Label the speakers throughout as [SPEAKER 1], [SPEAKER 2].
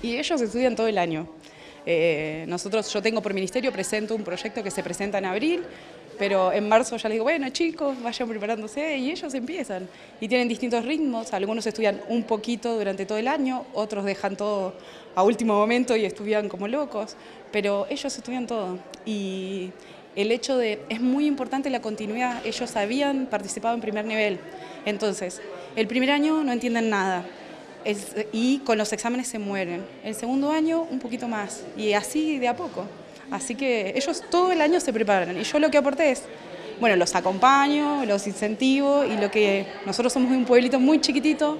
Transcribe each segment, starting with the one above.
[SPEAKER 1] Y ellos estudian todo el año. Yo tengo por ministerio, presento un proyecto que se presenta en abril, pero en marzo ya les digo, bueno chicos, vayan preparándose y ellos empiezan. Y tienen distintos ritmos, algunos estudian un poquito durante todo el año, otros dejan todo a último momento y estudian como locos, pero ellos estudian todo. Y el hecho es muy importante la continuidad, ellos habían participado en primer nivel, entonces el primer año no entienden nada. Y con los exámenes se mueren. El segundo año un poquito más y así de a poco. Así que ellos todo el año se preparan y yo lo que aporté es, bueno, los acompaño, los incentivo y lo que nosotros somos de un pueblito muy chiquitito,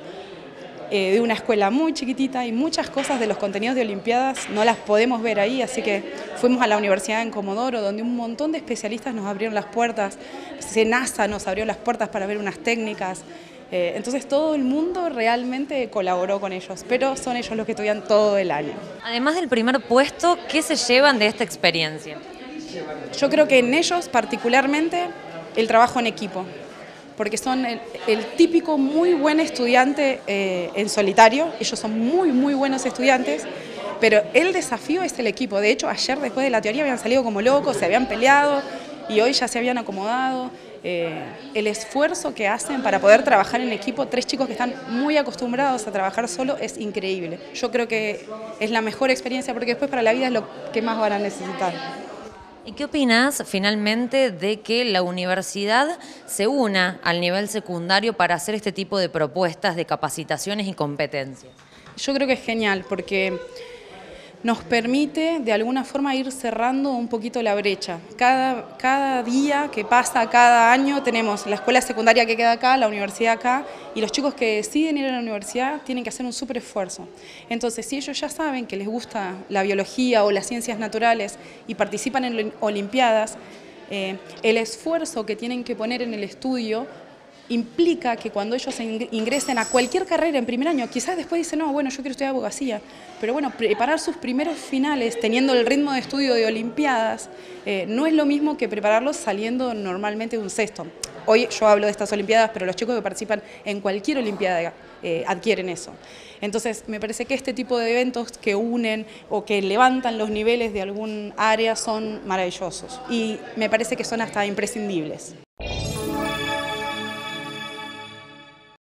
[SPEAKER 1] de una escuela muy chiquitita y muchas cosas de los contenidos de Olimpiadas no las podemos ver ahí, así que fuimos a la universidad en Comodoro donde un montón de especialistas nos abrieron las puertas, NASA nos abrió las puertas para ver unas técnicas. Entonces todo el mundo realmente colaboró con ellos, pero son ellos los que estudian todo el año.
[SPEAKER 2] Además del primer puesto, ¿qué se llevan de esta experiencia?
[SPEAKER 1] Yo creo que en ellos particularmente el trabajo en equipo, porque son el típico muy buen estudiante en solitario, ellos son muy buenos estudiantes, pero el desafío es el equipo. De hecho, ayer después de la teoría habían salido como locos, se habían peleado y hoy ya se habían acomodado. El esfuerzo que hacen para poder trabajar en equipo, 3 chicos que están muy acostumbrados a trabajar solo, es increíble. Yo creo que es la mejor experiencia porque después para la vida es lo que más van a necesitar.
[SPEAKER 2] ¿Y qué opinás finalmente de que la universidad se una al nivel secundario para hacer este tipo de propuestas de capacitaciones y competencias?
[SPEAKER 1] Yo creo que es genial porque nos permite de alguna forma ir cerrando un poquito la brecha. Cada día que pasa, cada año, tenemos la escuela secundaria que queda acá, la universidad acá, y los chicos que deciden ir a la universidad tienen que hacer un súper esfuerzo. Entonces, si ellos ya saben que les gusta la biología o las ciencias naturales y participan en olimpiadas, el esfuerzo que tienen que poner en el estudio implica que cuando ellos ingresen a cualquier carrera en primer año, quizás después dicen, no, bueno, yo quiero estudiar abogacía, pero bueno, preparar sus primeros finales teniendo el ritmo de estudio de olimpiadas no es lo mismo que prepararlos saliendo normalmente de un sexto. Hoy yo hablo de estas olimpiadas, pero los chicos que participan en cualquier olimpiada adquieren eso. Entonces, me parece que este tipo de eventos que unen o que levantan los niveles de algún área son maravillosos y me parece que son hasta imprescindibles.